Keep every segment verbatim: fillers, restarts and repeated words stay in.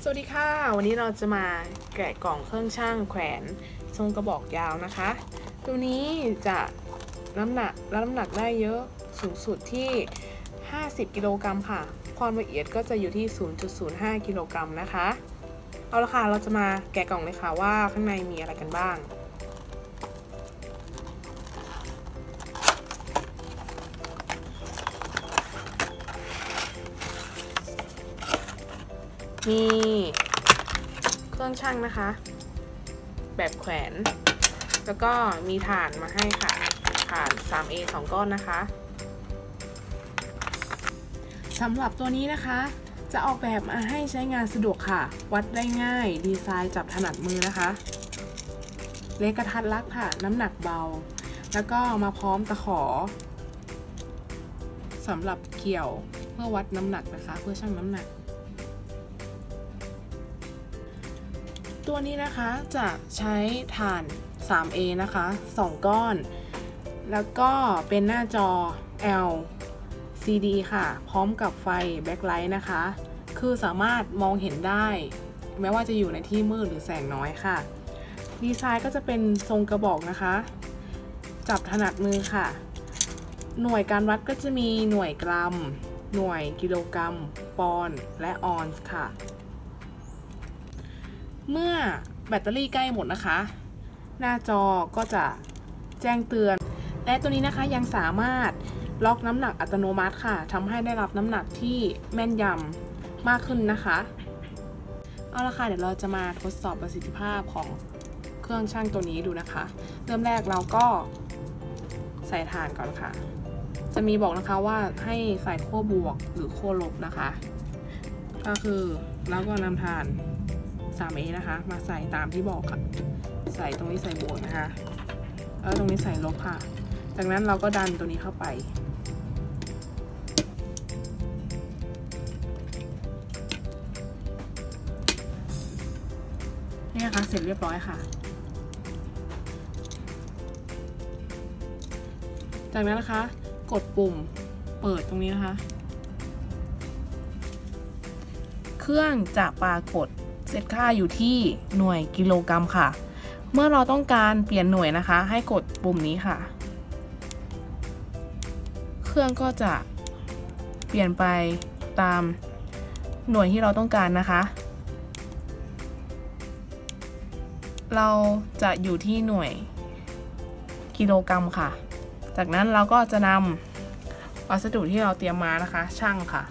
วัสดีค่ะวันนี้เราจะมาแกะกล่องเครื่องชั่งแขวนทรงกระบอกยาวนะคะตัวนี้จะน้ำหนักและน้ำหนักได้เยอะสูงสุดที่ห้าสิบกิโลกรัมค่ะความละเอียดก็จะอยู่ที่ ศูนย์จุดศูนย์ห้า กิโลกรัมนะคะเอาละค่ะเราจะมาแกะกล่องเลยค่ะว่าข้างในมีอะไรกันบ้างมีเครื่องชั่งนะคะแบบแขวนแล้วก็มีถ่านมาให้ค่ะถ่าน ทรี เอ สอง ก้อนนะคะสำหรับตัวนี้นะคะจะออกแบบมาให้ใช้งานสะดวกค่ะวัดได้ง่ายดีไซน์จับถนัดมือนะคะเล็กกระทัดรัดค่ะน้ำหนักเบาแล้วก็มาพร้อมตะขอสำหรับเกี่ยวเพื่อวัดน้ำหนักนะคะเพื่อชั่งน้ำหนักตัวนี้นะคะจะใช้ถ่าน ทรี เอ นะคะ สอง ก้อนแล้วก็เป็นหน้าจอ แอล ซี ดี ค่ะพร้อมกับไฟแบ็คไลท์นะคะคือสามารถมองเห็นได้แม้ว่าจะอยู่ในที่มืดหรือแสงน้อยค่ะดีไซน์ก็จะเป็นทรงกระบอกนะคะจับถนัดมือค่ะหน่วยการวัดก็จะมีหน่วยกรัมหน่วยกิโลกรัมปอนด์และออนซ์ค่ะเมื่อแบตเตอรี่ใกล้หมดนะคะหน้าจอก็จะแจ้งเตือนและตัวนี้นะคะยังสามารถล็อกน้ำหนักอัตโนมัติค่ะทำให้ได้รับน้ำหนักที่แม่นยำมากขึ้นนะคะเอาละค่ะเดี๋ยวเราจะมาทดสอบประสิทธิภาพของเครื่องชั่งตัวนี้ดูนะคะเริ่มแรกเราก็ใส่ถ่านก่อนค่ะจะมีบอกนะคะว่าให้ใส่ขั้วบวกหรือขั้วลบนะคะก็คือแล้วก็นำถ่าน ทรี เอ นะคะมาใส่ตามที่บอกค่ะใส่ตรงนี้ใส่บวกนะคะแล้วตรงนี้ใส่ลบค่ะจากนั้นเราก็ดันตัวนี้เข้าไปนี่นะคะเสร็จเรียบร้อยค่ะจากนั้นนะคะกดปุ่มเปิดตรงนี้นะคะเครื่องจะปรากฏเซตค่าอยู่ที่หน่วยกิโลกรัมค่ะเมื่อเราต้องการเปลี่ยนหน่วยนะคะให้กดปุ่มนี้ค่ะเครื่องก็จะเปลี่ยนไปตามหน่วยที่เราต้องการนะคะเราจะอยู่ที่หน่วยกิโลกรัมค่ะจากนั้นเราก็จะนำวัสดุที่เราเตรียมมานะคะชั่งค่ะ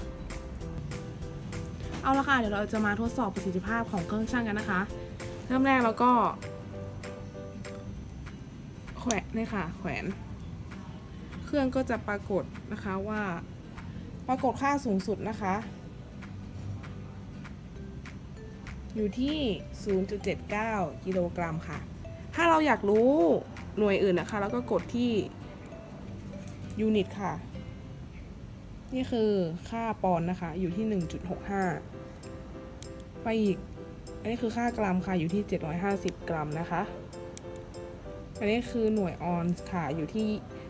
เอาละค่ะเดี๋ยวเราจะมาทดสอบประสิทธิภาพของเครื่องชั่งกันนะคะเริ่มแรกเราก็แขวนนี่ค่ะแขวนเครื่องก็จะปรากฏนะคะว่าปรากฏค่าสูงสุดนะคะอยู่ที่ ศูนย์จุดเจ็ดเก้า กิโลกรัมค่ะถ้าเราอยากรู้หน่วยอื่นนะคะแล้วก็กดที่ยูนิตค่ะนี่คือค่าปอนด์นะคะอยู่ที่ หนึ่งจุดหกห้า ไปอีกอันนี้คือค่ากรัมค่ะอยู่ที่เจ็ดร้อยห้าสิบกรัมนะคะอันนี้คือหน่วยออนซ์ค่ะอยู่ที่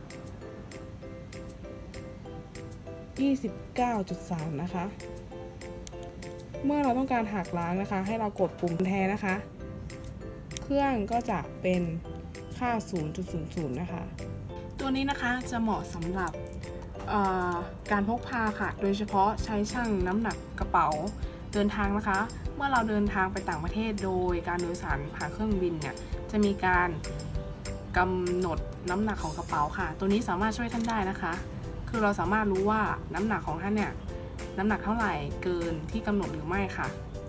ยี่สิบเก้าจุดสาม นะคะเมื่อเราต้องการหักล้างนะคะให้เรากดปุ่มแทนนะคะเครื่องก็จะเป็นค่า ศูนย์จุดศูนย์ศูนย์ นะคะตัวนี้นะคะจะเหมาะสำหรับการพกพาค่ะโดยเฉพาะใช้ชั่งน้ำหนักกระเป๋าเดินทางนะคะเมื่อเราเดินทางไปต่างประเทศโดยการโดยสารผ่านเครื่องบินเนี่ยจะมีการกำหนดน้ำหนักของกระเป๋าค่ะตัวนี้สามารถช่วยท่านได้นะคะคือเราสามารถรู้ว่าน้ำหนักของท่านเนี่ยน้ำหนักเท่าไหร่เกินที่กำหนดหรือไม่ค่ะ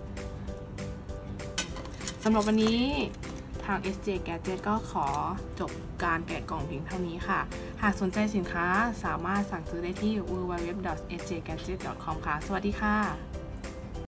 สำหรับวันนี้ทาง เอส เจ Gadget ก็ขอจบการแกะกล่องเพียงเท่านี้ค่ะหากสนใจสินค้าสามารถสั่งซื้อได้ที่ ดับเบิลยู ดับเบิลยู ดับเบิลยู ดอท เอส เจ แกดเจ็ต ดอท คอม ค่ะสวัสดีค่ะ